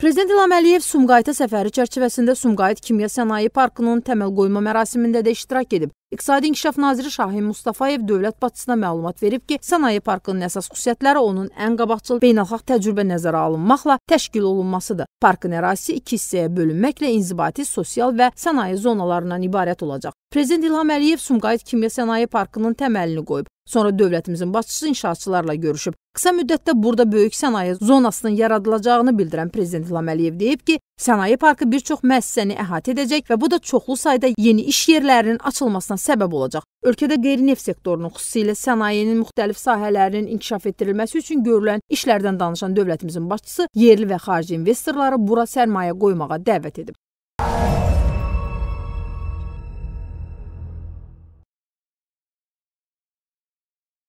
Prezident İlham Əliyev Sumqayıta səfəri çərçivəsində Sumqayıt Kimya Sənaye Parkının təməl qoyma mərasimində də iştirak edib. İqtisadi İnkişaf Naziri Şahin Mustafayev dövlət başçısına məlumat verib ki, sənaye parkının əsas xüsusiyyətləri onun ən qabaqcıl beynəlxalq təcrübə nəzərə alınmaqla təşkil olunmasıdır. Parkın ərazisi 2 hissəyə bölünməklə inzibati, sosial və sənaye zonalarından ibarət olacaq. Prezident İlham Əliyev Sumqayıt Kimya Sənaye Parkının təməlini qoyub. Sonra dövlətimizin başçısı inşaatçılarla görüşüb. Qısa müddətdə burada böyük sənaye zonasının yaradılacağını bildirən Prezident İlham Əliyev deyib ki, sənaye parkı bir çox müəssisəni əhatə edəcək və bu da çoxlu sayda yeni iş yerlərinin açılmasına səbəb olacaq. Ölkədə qeyri-neft sektorunun, xüsusilə sənayenin müxtəlif sahələrinin inkişaf etdirilməsi üçün görülən işlərdən danışan dövlətimizin başçısı yerli və xarici investorları bura sərmayə qoymağa dəvət edib.